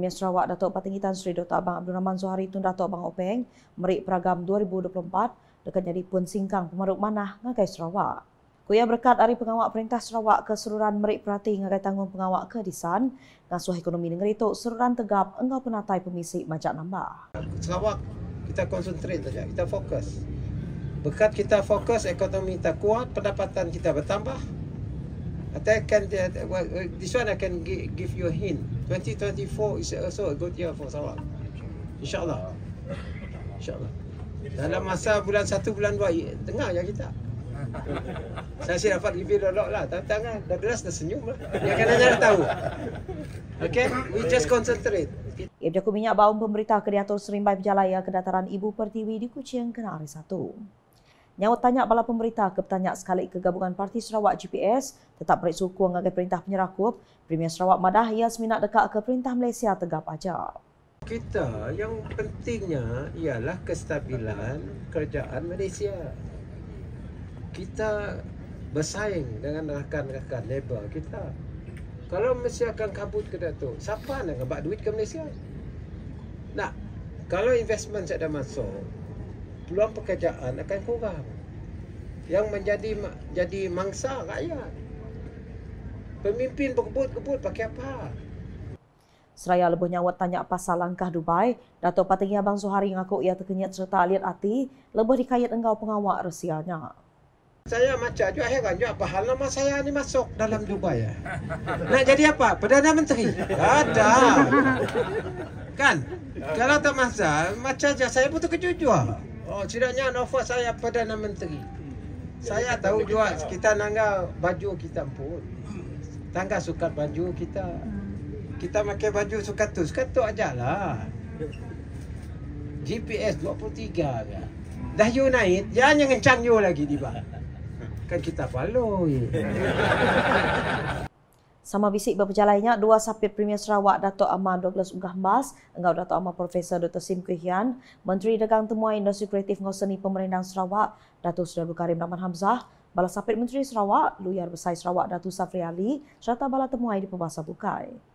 Premier Sarawak Datuk Patinggi Tan Sri Dr. Abang Abdul Rahman Zuhari Tun Datuk Abang Openg merik peragam 2024 dekat jadi pun singkang pemaruk manah ngagai Sarawak. Kuya berkat hari pengawak Perintah Sarawak keseluruhan merik perhati ngagai tanggung pengawak ke Disan ngasuh ekonomi negeri itu seluruhan tegap engau penatai pemisi majak nambah. Sarawak kita konsentrate saja, kita fokus. Berkat kita fokus, ekonomi kita kuat, pendapatan kita bertambah. This one I can give you a hint. 2024 is also a good year for Sarawak. InsyaAllah. InsyaAllah. Dalam masa bulan 1, bulan 2, dengar ya kita. Saya sih dapat review dolok lah. Tangan dah belas dah senyum lah. Dia kan hanya tahu. Okay, we just concentrate. Ia berjaku minyak baum pemerintah ke diatur Serimbai Berjalaya ke dataran Ibu Pertiwi di Kuching kena hari 1. Nyawat tanya bala pemerintah ke bertanya sekali ke gabungan Parti Sarawak GPS tetap beri suku ngagai perintah penyerakup Premier Sarawak madah ia seminat dekat ke perintah Malaysia tegap aja. Kita yang pentingnya ialah kestabilan kerajaan Malaysia. Kita bersaing dengan rakan-rakan Labour kita. Kalau Malaysia akan kabut ke Datuk, siapa nak ngebak duit ke Malaysia? Nah, kalau investment saya dah masuk, peluang pekerjaan akan kurang. Yang jadi mangsa rakyat. Pemimpin berkebut-kebut pakai apa? Seraya lebih nyawat tanya pasal langkah Dubai, Datuk Patinggi Abang Zuhari ngaku ia terkenyat serta aliat hati lebih dikait engkau pengawak Rusianya. Saya macam juga heran juga apa hal nama saya ni masuk dalam Dubai ya. Nak jadi apa? Perdana Menteri? Ada. Kan? Kalau tak masa, macam je saya pun terkejut juga. Oh, setidaknya offer saya Perdana Menteri. Saya tahu juga kita nangga baju kita pun. Tangga sukat baju kita. Kita pakai baju sukat tu ajalah. GPS 23 dia. Dah you naik, jangan ngencang you lagi di bawah. Kan kita follow ye. Sama bisik berperjalannya dua sapit Premier Sarawak Datuk Amar Douglas Ugah Mas, engkau Datuk Amar Profesor Dr. Sim Kuihian, Menteri Dagang Temuan Industri Kreatif Ngoseni Pemerintah Sarawak Datuk Seri Abdul Karim Rahman Hamzah, bala sapit Menteri Sarawak, Luyar Besar Sarawak Datuk Safri Ali serta bala temuai di Pembasa Bukai.